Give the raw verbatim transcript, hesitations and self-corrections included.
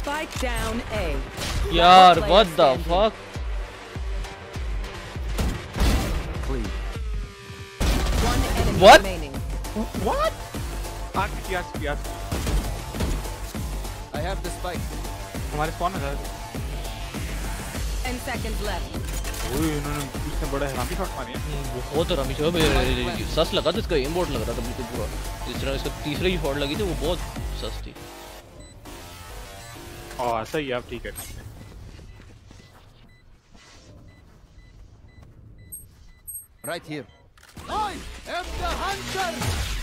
Spike down A. यार what the fuck? One enemy What? remaining. What? आग किया किया I have the spike. हमारे spawn है सर Ten seconds left. ओए इन्होंने इसने बड़ा हरामी शॉट मारी है बहुत हरामी शॉट है। सस लगा था इसका एम बोर्ड लग रहा था बिल्कुल पूरा। जिस तरह इसका तीसरी ही शॉट लगी थी वो बहुत सस थी। और सही है अब ठीक है Right here. I am the hunter.